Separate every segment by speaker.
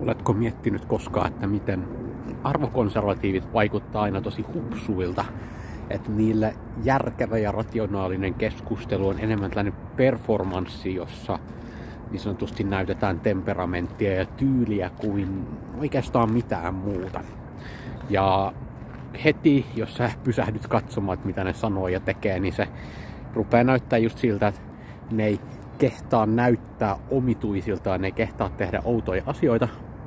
Speaker 1: Oletko miettinyt koskaan, että miten arvokonservatiivit vaikuttaa aina tosi hupsuilta? Että niille järkevä ja rationaalinen keskustelu on enemmän tällainen performanssi, jossa niin sanotusti näytetään temperamenttia ja tyyliä kuin oikeastaan mitään muuta. Ja heti, jos sä pysähdyt katsomaan, että mitä ne sanoo ja tekee, niin se rupeaa näyttää just siltä, että ne ei kehtaa näyttää omituisiltaan, ne ei kehtaa tehdä outoja asioita.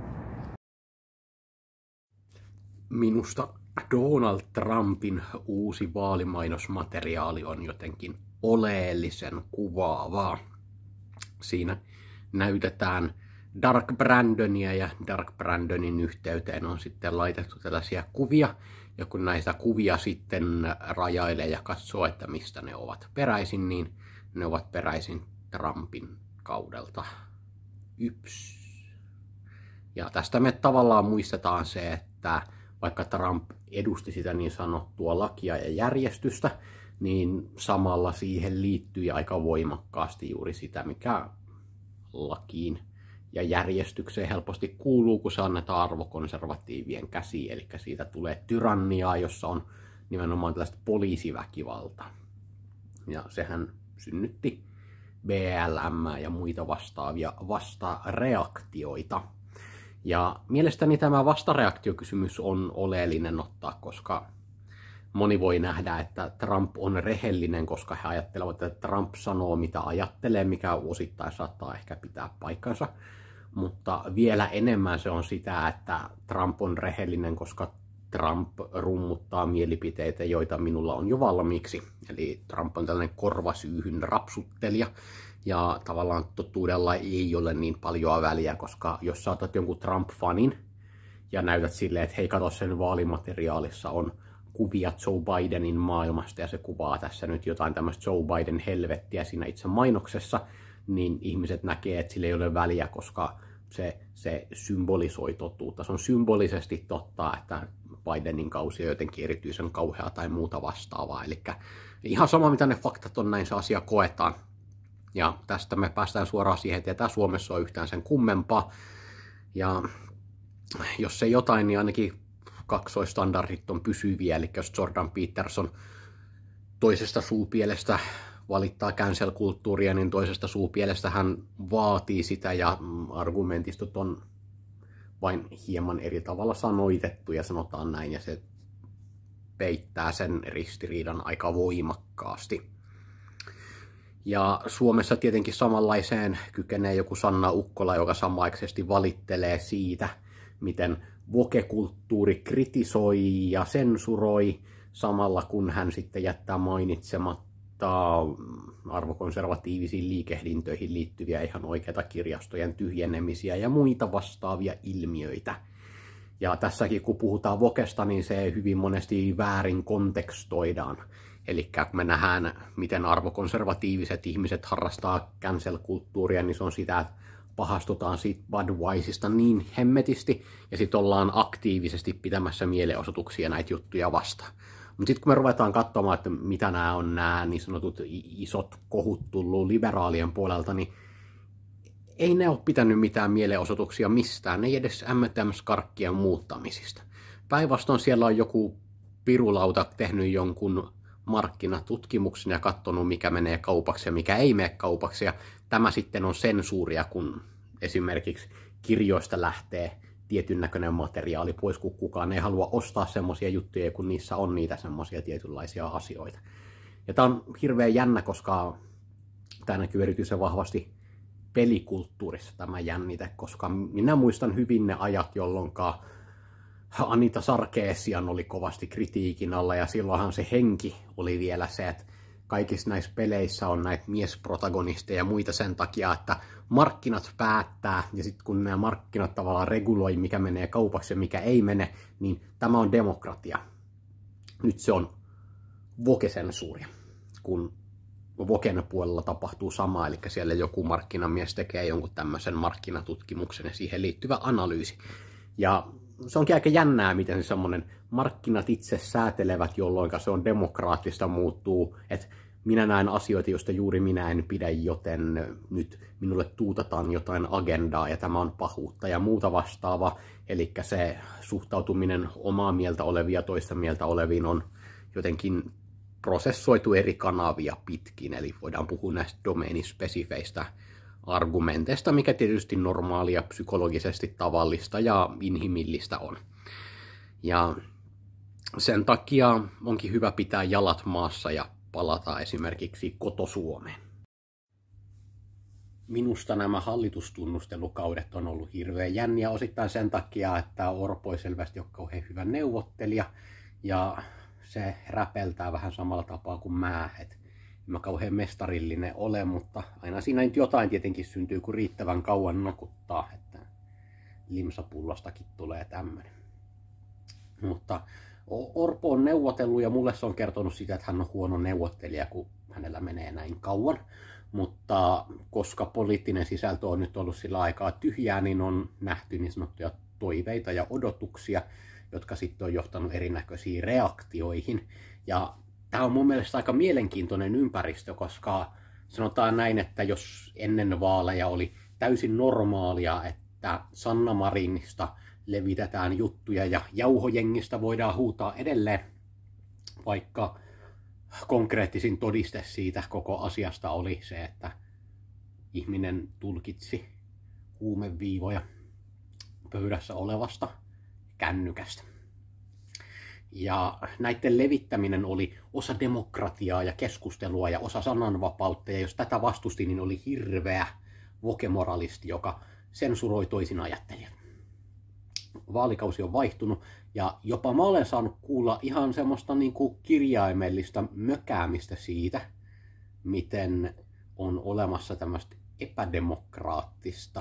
Speaker 1: Minusta Donald Trumpin uusi vaalimainosmateriaali on jotenkin oleellisen kuvaavaa. Siinä näytetään Dark Brandonia ja Dark Brandonin yhteyteen on sitten laitettu tällaisia kuvia. Ja kun näitä kuvia sitten rajailee ja katsoo, että mistä ne ovat peräisin, niin ne ovat peräisin Trumpin kaudelta. Yps. Ja tästä me tavallaan muistetaan se, että vaikka Trump edusti sitä niin sanottua lakia ja järjestystä, niin samalla siihen liittyi aika voimakkaasti juuri sitä, mikä lakiin ja järjestykseen helposti kuuluu, kun se annetaan arvokonservatiivien käsiin. Eli siitä tulee tyranniaa, jossa on nimenomaan tällaista poliisiväkivalta. Ja sehän synnytti BLM ja muita vastaavia vastareaktioita. Ja mielestäni tämä vastareaktiokysymys on oleellinen ottaa, koska moni voi nähdä, että Trump on rehellinen, koska he ajattelevat, että Trump sanoo mitä ajattelee, mikä osittain saattaa ehkä pitää paikkansa. Mutta vielä enemmän se on sitä, että Trump on rehellinen, koska Trump rummuttaa mielipiteitä, joita minulla on jo valmiiksi. Eli Trump on tällainen korvasyyhyn rapsuttelija. Ja tavallaan totuudella ei ole niin paljon väliä, koska jos saatat jonkun Trump-fanin ja näytät silleen, että hei kato sen vaalimateriaalissa on kuvia Joe Bidenin maailmasta ja se kuvaa tässä nyt jotain tämmöistä Joe Biden helvettiä siinä itse mainoksessa, niin ihmiset näkee, että sillä ei ole väliä, koska se symbolisoi totuutta. Se on symbolisesti totta, että Bidenin kausi on jotenkin erityisen kauhea tai muuta vastaavaa. Eli ihan sama mitä ne faktat on, näin se asia koetaan. Ja tästä me päästään suoraan siihen, että tämä Suomessa on yhtään sen kummempaa. Ja jos ei jotain, niin ainakin kaksoistandardit on pysyviä. Eli jos Jordan Peterson toisesta suupielestä valittaa cancel-kulttuuria, niin toisesta suupielestä hän vaatii sitä ja argumentistot on vain hieman eri tavalla sanoitettu ja sanotaan näin. Ja se peittää sen ristiriidan aika voimakkaasti. Ja Suomessa tietenkin samanlaiseen kykenee joku Sanna Ukkola, joka samanaikaisesti valittelee siitä, miten woke-kulttuuri kritisoi ja sensuroi, samalla kun hän sitten jättää mainitsematta arvokonservatiivisiin liikehdintöihin liittyviä ihan oikeita kirjastojen tyhjenemisiä ja muita vastaavia ilmiöitä. Ja tässäkin kun puhutaan wokesta, niin se hyvin monesti väärin kontekstoidaan. Eli kun me nähdään, miten arvokonservatiiviset ihmiset harrastaa cancel-kulttuuria, niin se on sitä, että pahastutaan siitä Budweisista niin hemmetisti, ja sitten ollaan aktiivisesti pitämässä mielenosoituksia näitä juttuja vastaan. Mutta sitten kun me ruvetaan katsomaan, että mitä nämä on nämä niin sanotut isot kohut tullut liberaalien puolelta, niin ei ne ole pitänyt mitään mielenosoituksia mistään, ne ei edes M&M's-karkkien muuttamisista. Päinvastoin siellä on joku pirulauta tehnyt jonkun markkinatutkimuksen ja katsonut, mikä menee kaupaksi ja mikä ei mene kaupaksi. Ja tämä sitten on sensuuria, kun esimerkiksi kirjoista lähtee tietyn näköinen materiaali pois, kun kukaan ei halua ostaa semmoisia juttuja, kun niissä on niitä semmoisia tietynlaisia asioita. Ja tämä on hirveän jännä, koska tämä näkyy erityisen vahvasti pelikulttuurissa tämä jännite, koska minä muistan hyvin ne ajat, jolloin Anita Sarkeesian oli kovasti kritiikin alla ja silloinhan se henki oli vielä se, että kaikissa näissä peleissä on näitä miesprotagonisteja ja muita sen takia, että markkinat päättää ja sitten kun nämä markkinat tavallaan reguloi, mikä menee kaupaksi ja mikä ei mene, niin tämä on demokratia. Nyt se on woke-sensuuria, kun woken puolella tapahtuu sama, eli siellä joku markkinamies tekee jonkun tämmöisen markkinatutkimuksen ja siihen liittyvä analyysi. Ja se onkin aika jännää, miten se semmoinen markkinat itse säätelevät, jolloin se on demokraattista muuttuu, että minä näen asioita, joista juuri minä en pidä, joten nyt minulle tuutataan jotain agendaa ja tämä on pahuutta ja muuta vastaavaa. Eli se suhtautuminen omaa mieltä olevia toista mieltä oleviin on jotenkin prosessoitu eri kanavia pitkin, eli voidaan puhua näistä domeenispesifeistä argumenteista, mikä tietysti normaalia, psykologisesti tavallista ja inhimillistä on. Ja sen takia onkin hyvä pitää jalat maassa ja palata esimerkiksi koto-Suomeen. Minusta nämä hallitustunnustelukaudet on ollut hirveän jänniä osittain sen takia, että Orpo ei selvästi ole kauhean hyvä neuvottelija ja se räpeltää vähän samalla tapaa kuin mä. En mä kauhean mestarillinen ole, mutta aina siinä nyt jotain tietenkin syntyy, kun riittävän kauan nokuttaa, että limsapullostakin tulee tämmöinen. Mutta Orpo on neuvotellut ja mulle se on kertonut sitä, että hän on huono neuvottelija, kun hänellä menee näin kauan. Mutta koska poliittinen sisältö on nyt ollut sillä aikaa tyhjää, niin on nähty niin sanottuja toiveita ja odotuksia, jotka sitten on johtanut erinäköisiin reaktioihin. Ja tämä on mun mielestä aika mielenkiintoinen ympäristö, koska sanotaan näin, että jos ennen vaaleja oli täysin normaalia, että Sanna Marinista levitetään juttuja ja jauhojengistä voidaan huutaa edelleen, vaikka konkreettisin todiste siitä koko asiasta oli se, että ihminen tulkitsi huumeviivoja pöydässä olevasta kännykästä. Ja näiden levittäminen oli osa demokratiaa ja keskustelua ja osa sananvapautta, ja jos tätä vastusti, niin oli hirveä vokemoralisti, joka sensuroi toisin ajattelijat. Vaalikausi on vaihtunut ja jopa mä olen saanut kuulla ihan semmoista niin kuin kirjaimellista mökäämistä siitä, miten on olemassa tämmöistä epädemokraattista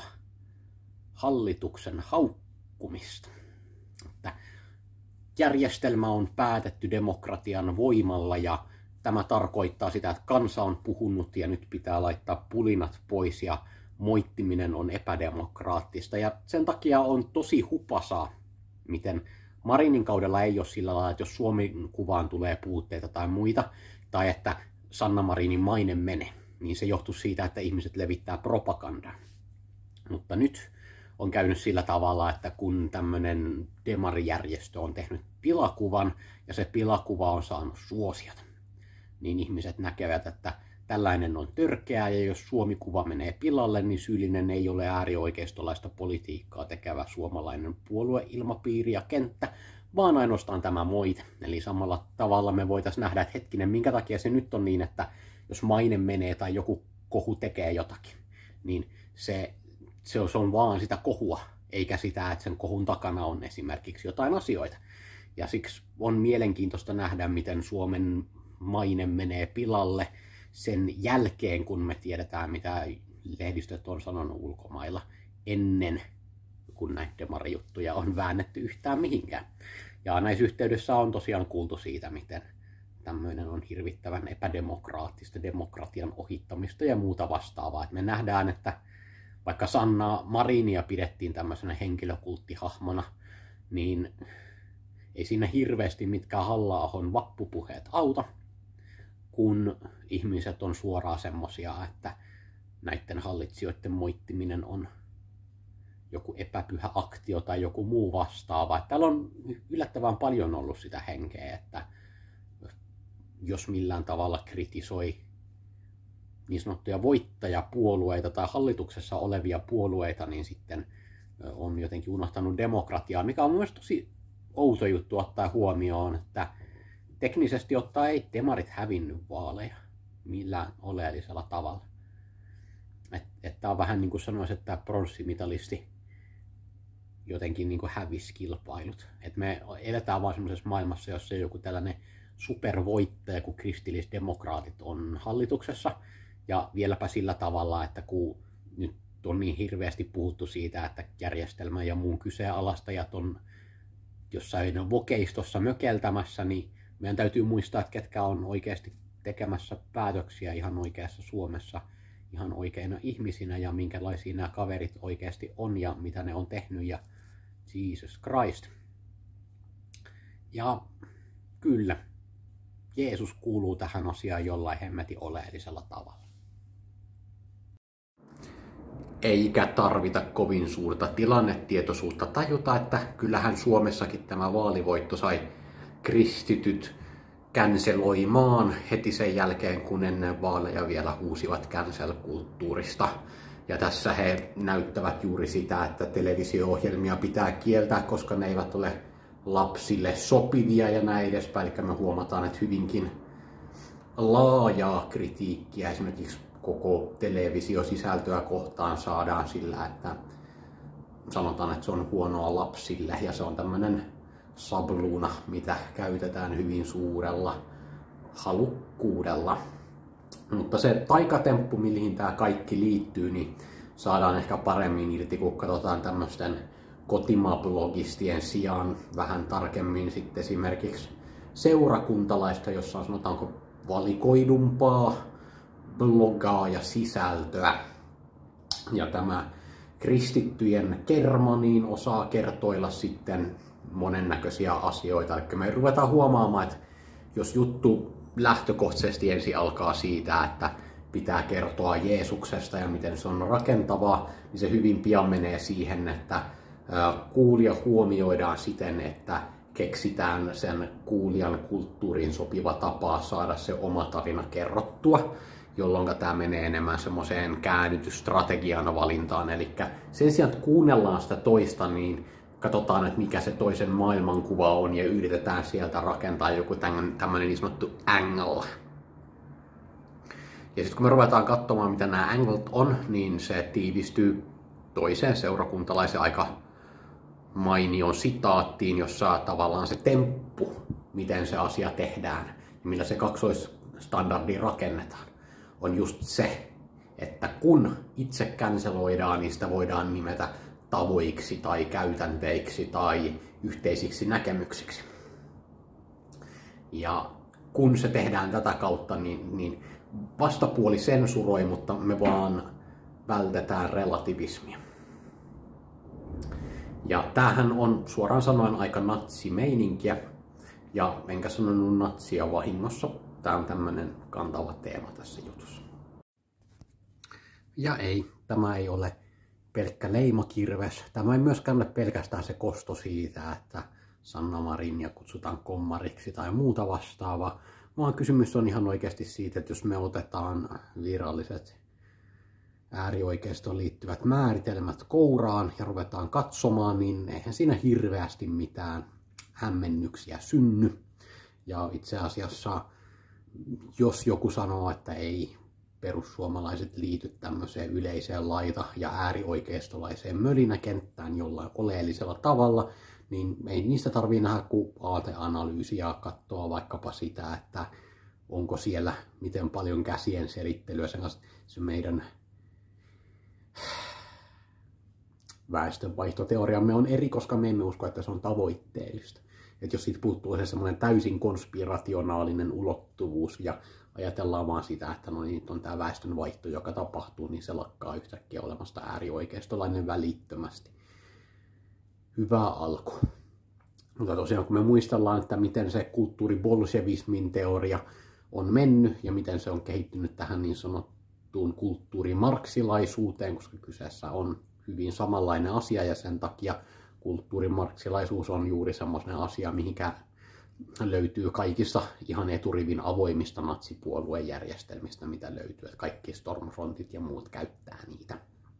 Speaker 1: hallituksen haukkumista. Että järjestelmä on päätetty demokratian voimalla ja tämä tarkoittaa sitä, että kansa on puhunut ja nyt pitää laittaa pulinat pois ja moittiminen on epädemokraattista. Ja sen takia on tosi hupasaa, miten Marinin kaudella ei ole sillä lailla, että jos Suomi-kuvaan tulee puutteita tai muita, tai että Sanna Marinin maine menee, niin se johtuu siitä, että ihmiset levittää propagandaa. Mutta nyt on käynyt sillä tavalla, että kun tämmöinen demarijärjestö on tehnyt pilakuvan ja se pilakuva on saanut suosiota, niin ihmiset näkevät, että tällainen on törkeää ja jos Suomi-kuva menee pilalle, niin syyllinen ei ole äärioikeistolaista politiikkaa tekevä suomalainen puolueilmapiiri ja kenttä, vaan ainoastaan tämä moite. Eli samalla tavalla me voitaisiin nähdä, että hetkinen, minkä takia se nyt on niin, että jos maine menee tai joku kohu tekee jotakin, niin se on vaan sitä kohua, eikä sitä, että sen kohun takana on esimerkiksi jotain asioita. Ja siksi on mielenkiintoista nähdä, miten Suomen maine menee pilalle sen jälkeen, kun me tiedetään, mitä lehdistöt on sanonut ulkomailla ennen, kun näitä demarijuttuja on väännetty yhtään mihinkään. Ja näissä yhteydessä on tosiaan kuultu siitä, miten tämmöinen on hirvittävän epädemokraattista, demokratian ohittamista ja muuta vastaavaa. Että me nähdään, että vaikka Sanna Marinia pidettiin tämmöisenä henkilökulttihahmona, niin ei siinä hirveästi mitkään Halla-ahon vappupuheet auta, kun ihmiset on suoraan semmosia, että näiden hallitsijoiden moittiminen on joku epäpyhä aktio tai joku muu vastaava. Täällä on yllättävän paljon ollut sitä henkeä, että jos millään tavalla kritisoi niin sanottuja voittajapuolueita tai hallituksessa olevia puolueita, niin sitten on jotenkin unohtanut demokratiaa, mikä on mielestäni tosi outo juttu ottaa huomioon, että teknisesti ottaen ei demarit hävinnyt vaaleja millään oleellisella tavalla. Että on vähän niin kuin sanoisi, että pronssimitalisti jotenkin niin kuin hävisi kilpailut. Että me eletään vaan semmoisessa maailmassa, jossa joku tällainen supervoittaja, kun kristillisdemokraatit on hallituksessa. Ja vieläpä sillä tavalla, että kun nyt on niin hirveästi puhuttu siitä, että järjestelmä ja muun kyseenalaistajat on jossain vokeistossa mökeltämässä, niin meidän täytyy muistaa, että ketkä on oikeasti tekemässä päätöksiä ihan oikeassa Suomessa, ihan oikeina ihmisinä ja minkälaisia nämä kaverit oikeasti on ja mitä ne on tehnyt ja Jesus Christ. Ja kyllä, Jeesus kuuluu tähän asiaan jollain hemmetin oleellisella tavalla. Eikä tarvita kovin suurta tilannetietoisuutta tajuta, että kyllähän Suomessakin tämä vaalivoitto sai kristityt canceloimaan heti sen jälkeen, kun ennen vaaleja vielä huusivat cancel-kulttuurista. Ja tässä he näyttävät juuri sitä, että televisio-ohjelmia pitää kieltää, koska ne eivät ole lapsille sopivia ja näin edespäin. Eli me huomataan, että hyvinkin laajaa kritiikkiä esimerkiksi koko televisiosisältöä kohtaan saadaan sillä, että sanotaan, että se on huonoa lapsille ja se on tämmöinen sabluuna, mitä käytetään hyvin suurella halukkuudella. Mutta se taikatemppu, mihin tämä kaikki liittyy, niin saadaan ehkä paremmin irti, kun katsotaan tämmöisten kotimablogistien sijaan vähän tarkemmin sitten esimerkiksi seurakuntalaista, jossa on sanotaanko valikoidumpaa blogaa ja sisältöä. Ja tämä kristittyjen kerma niin osaa kertoilla sitten monennäköisiä asioita. Eli me ruvetaan huomaamaan, että jos juttu lähtökohtaisesti ensin alkaa siitä, että pitää kertoa Jeesuksesta ja miten se on rakentavaa, niin se hyvin pian menee siihen, että kuulija huomioidaan siten, että keksitään sen kuulijan kulttuuriin sopiva tapa saada se oma tarina kerrottua, jolloin tämä menee enemmän semmoiseen käännytysstrategian valintaan. Eli sen sijaan, että kuunnellaan sitä toista, niin katsotaan, että mikä se toisen maailmankuva on ja yritetään sieltä rakentaa joku tämmöinen niin sanottu angle. Ja sitten kun me ruvetaan katsomaan, mitä nämä anglet on, niin se tiivistyy toiseen seurakuntalaisen aika mainion sitaattiin, jossa tavallaan se temppu, miten se asia tehdään ja millä se kaksoisstandardi rakennetaan, on just se, että kun itse canceloidaan, niin sitä voidaan nimetä tavoiksi tai käytänteiksi tai yhteisiksi näkemyksiksi. Ja kun se tehdään tätä kautta, niin vastapuoli sensuroi, mutta me vaan vältetään relativismia. Ja tämähän on suoraan sanoen aika natsimeininkiä, ja enkä sanonut natsia vahingossa. Tämä on tämmöinen kantava teema tässä jutussa. Ja ei, tämä ei ole pelkkä leimakirves. Tämä ei myöskään ole pelkästään se kosto siitä, että Sanna Marinia kutsutaan kommariksi tai muuta vastaavaa, vaan kysymys on ihan oikeasti siitä, että jos me otetaan viralliset äärioikeistoon liittyvät määritelmät kouraan ja ruvetaan katsomaan, niin eihän siinä hirveästi mitään hämmennyksiä synny. Ja itse asiassa, jos joku sanoo, että ei perussuomalaiset liity tämmöiseen yleiseen laita- ja äärioikeistolaiseen mölinäkenttään jollain oleellisella tavalla, niin ei niistä tarvitse nähdä kuin aateanalyysiä ja katsoa vaikkapa sitä, että onko siellä miten paljon käsien selittelyä sen kanssa. Se meidän väestönvaihtoteoriamme on eri, koska me emme usko, että se on tavoitteellista. Että jos siitä puuttuu se semmoinen täysin konspirationaalinen ulottuvuus ja ajatellaan vaan sitä, että no niin, on tämä väestönvaihto, joka tapahtuu, niin se lakkaa yhtäkkiä olemasta äärioikeistolainen välittömästi. Hyvä alku. Mutta tosiaan kun me muistellaan, että miten se kulttuuribolshevismin teoria on mennyt ja miten se on kehittynyt tähän niin sanottuun kulttuurimarksilaisuuteen, koska kyseessä on hyvin samanlainen asia ja sen takia kulttuurimarksilaisuus on juuri semmoinen asia, mihinkä löytyy kaikissa ihan eturivin avoimista natsipuoluejärjestelmistä, mitä löytyy, että kaikki Stormfrontit ja muut käyttää niitä.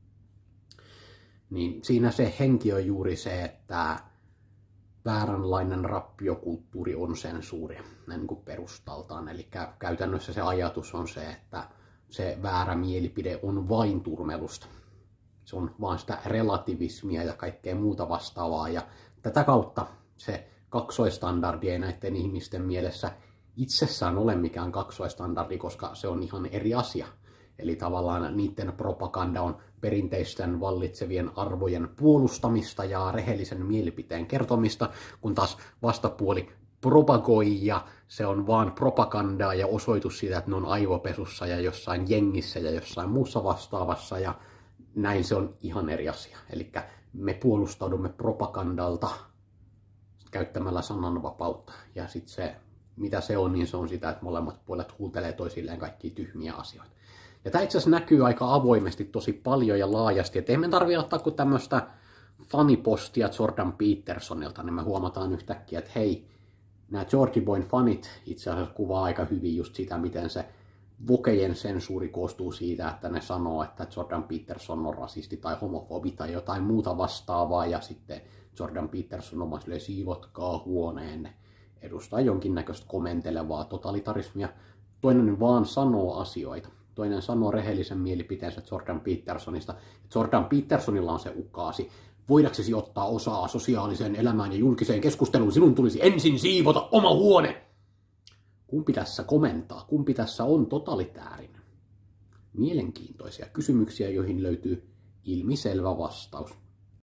Speaker 1: Niin siinä se henki on juuri se, että vääränlainen rappiokulttuuri on sensuuria, näin niin kuin perustaltaan. Eli käytännössä se ajatus on se, että se väärä mielipide on vain turmelusta. Se on vaan sitä relativismia ja kaikkea muuta vastaavaa. Ja tätä kautta se kaksoistandardi ei näiden ihmisten mielessä itsessään ole mikään kaksoistandardi, koska se on ihan eri asia. Eli tavallaan niiden propaganda on perinteisten vallitsevien arvojen puolustamista ja rehellisen mielipiteen kertomista, kun taas vastapuoli propagoi ja se on vaan propagandaa ja osoitus siitä, että ne on aivopesussa ja jossain jengissä ja jossain muussa vastaavassa ja näin se on ihan eri asia. Eli me puolustaudumme propagandalta käyttämällä sananvapautta ja sitten se mitä se on, niin se on sitä, että molemmat puolet huutelee toisilleen kaikkia tyhmiä asioita. Ja tämä itse asiassa näkyy aika avoimesti tosi paljon ja laajasti, että ei me tarvitse ottaa kuin tämmöistä fanipostia Jordan Petersonilta, niin me huomataan yhtäkkiä, että hei, nämä Georgie Boyn fanit itse asiassa kuvaa aika hyvin just sitä, miten se wokejen sensuuri koostuu siitä, että ne sanoo, että Jordan Peterson on rasisti tai homofobi tai jotain muuta vastaavaa, ja sitten Jordan Peterson on silleen, siivotkaa huoneenne, edustaa jonkinnäköistä komentelevaa totalitarismia. Toinen vaan sanoo asioita. Toinen sanoo rehellisen mielipiteensä Jordan Petersonista. Jordan Petersonilla on se ukaasi. Voidaksesi ottaa osaa sosiaaliseen elämään ja julkiseen keskusteluun, sinun tulisi ensin siivota oma huone. Kumpi tässä komentaa? Kumpi tässä on totalitäärinen? Mielenkiintoisia kysymyksiä, joihin löytyy ilmiselvä vastaus.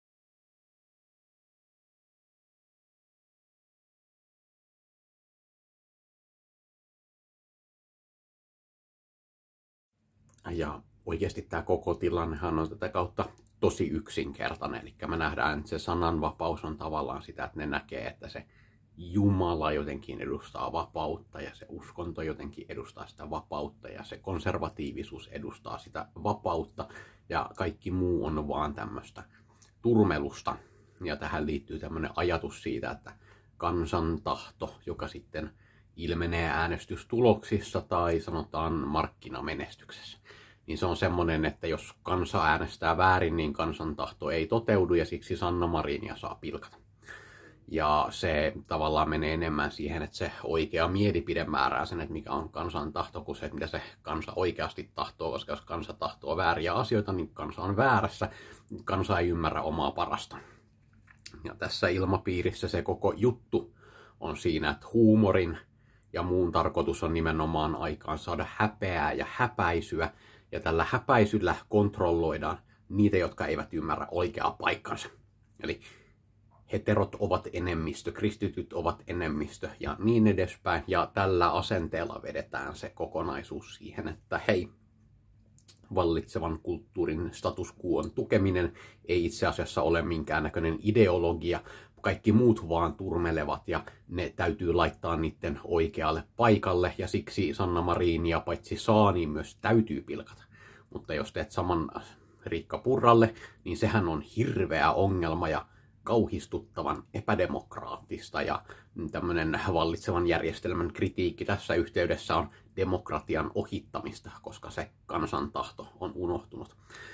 Speaker 1: Ja oikeasti tämä koko tilannehan on tätä kautta tosi yksinkertainen. Eli me nähdään, että se sananvapaus on tavallaan sitä, että ne näkee, että se Jumala jotenkin edustaa vapautta ja se uskonto jotenkin edustaa sitä vapautta ja se konservatiivisuus edustaa sitä vapautta ja kaikki muu on vaan tämmöistä turmelusta. Ja tähän liittyy tämmöinen ajatus siitä, että kansan tahto, joka sitten ilmenee äänestystuloksissa tai sanotaan markkinamenestyksessä, niin se on semmoinen, että jos kansa äänestää väärin, niin kansan tahto ei toteudu ja siksi Sanna Marinia saa pilkata. Ja se tavallaan menee enemmän siihen, että se oikea mielipide määrää sen, että mikä on kansan tahto, kuin se, että mitä se kansa oikeasti tahtoo, koska jos kansa tahtoo vääriä asioita, niin kansa on väärässä, kansa ei ymmärrä omaa parasta. Ja tässä ilmapiirissä se koko juttu on siinä, että huumorin ja muun tarkoitus on nimenomaan aikaan saada häpeää ja häpäisyä, ja tällä häpäisyllä kontrolloidaan niitä, jotka eivät ymmärrä oikeaa paikkansa. Eli heterot ovat enemmistö, kristityt ovat enemmistö ja niin edespäin. Ja tällä asenteella vedetään se kokonaisuus siihen, että hei, vallitsevan kulttuurin status quoon tukeminen ei itse asiassa ole minkäännäköinen ideologia. Kaikki muut vaan turmelevat ja ne täytyy laittaa niiden oikealle paikalle. Ja siksi Sanna Marinia paitsi saa, niin myös täytyy pilkata. Mutta jos teet saman Riikka Purralle, niin sehän on hirveä ongelma ja kauhistuttavan epädemokraattista, ja tämmöinen vallitsevan järjestelmän kritiikki tässä yhteydessä on demokratian ohittamista, koska se kansantahto on unohtunut.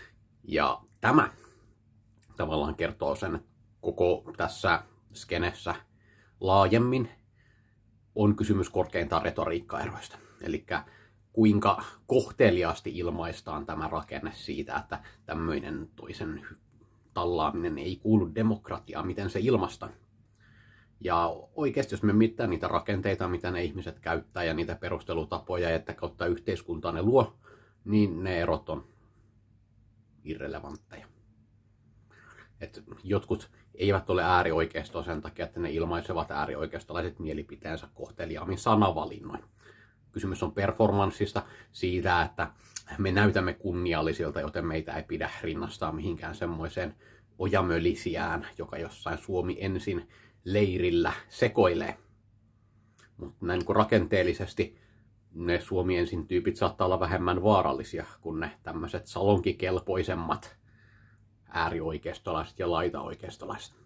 Speaker 1: Ja tämä tavallaan kertoo sen, että koko tässä skenessä laajemmin on kysymys korkeintaan retoriikkaeroista. Eli kuinka kohteliaasti ilmaistaan tämä rakenne siitä, että tämmöinen toisen tallaaminen ei kuulu demokratiaan, miten se ilmaistaan. Ja oikeasti, jos me mittää niitä rakenteita, mitä ne ihmiset käyttää ja niitä perustelutapoja, että kautta yhteiskuntaa ne luo, niin ne erot on irrelevantteja. Et jotkut eivät ole äärioikeistoa sen takia, että ne ilmaisevat äärioikeistolaiset mielipiteensä kohteliaammin sanavalinnoin. Kysymys on performanssista, siitä, että me näytämme kunniallisilta, joten meitä ei pidä rinnastaa mihinkään semmoiseen ojamölisiään, joka jossain Suomi ensin leirillä sekoilee. Mutta näin niin rakenteellisesti ne Suomi ensin tyypit saattaa olla vähemmän vaarallisia kuin ne tämmöiset salonkikelpoisemmat äärioikeistolaiset ja laitaoikeistolaiset.